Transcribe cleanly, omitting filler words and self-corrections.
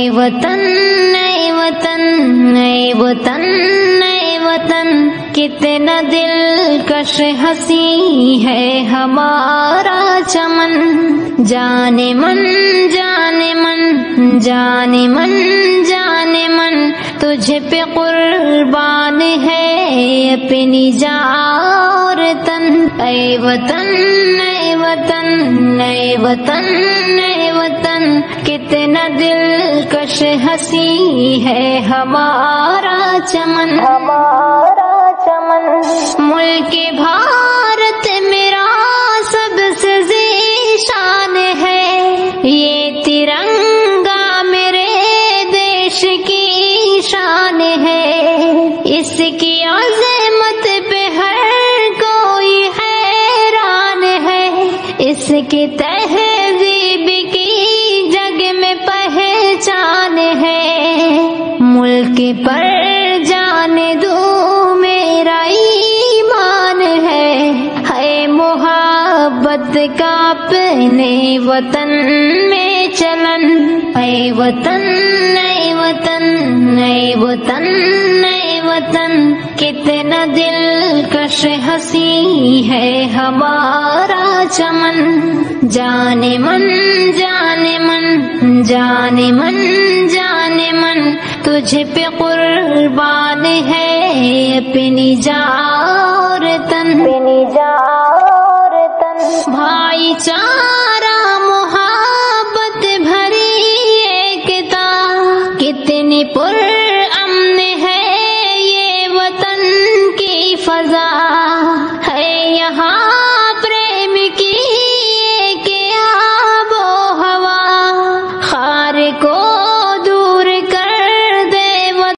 اے وطن اے وطن اے وطن اے وطن، کتنا دلکش ہنسی ہے ہمارا چمن، جانے من جانے من جانے من جانے من، تجھ پہ قربان ہے اپنی جان اور تن، اے وطن اے وطن اے وطن اے وطن، کتنا دلکش ہنسی ہے ہمارا چمن، ہمارا چمن، ملک بھارت میرا سب سے ذیشان ہے، یہ ترنگا میرے دیش کی شان ہے، اس کی عظمت پہ ہر کوئی حیران ہے، اس کی تہذیب کی جگ میں پہچان ہے، ملک پر جانے دو میرا ایمان ہے محبت کا اپنے وطن میں چلن، اے وطن اے وطن اے وطن اے وطن، کتنا دلکش ہنسی ہے ہمارا چمن، جانے من جانے من جانے من جانے من، تجھ پہ قربان ہے اپنی جان اور تن، اپنی جان اور تن، بھائی چارہ محبت بھری ایکتا، کتنی پر امن ہے یہ وطن کی فضا، ہے یہاں پریم کی ایک آب و ہوا، خار کو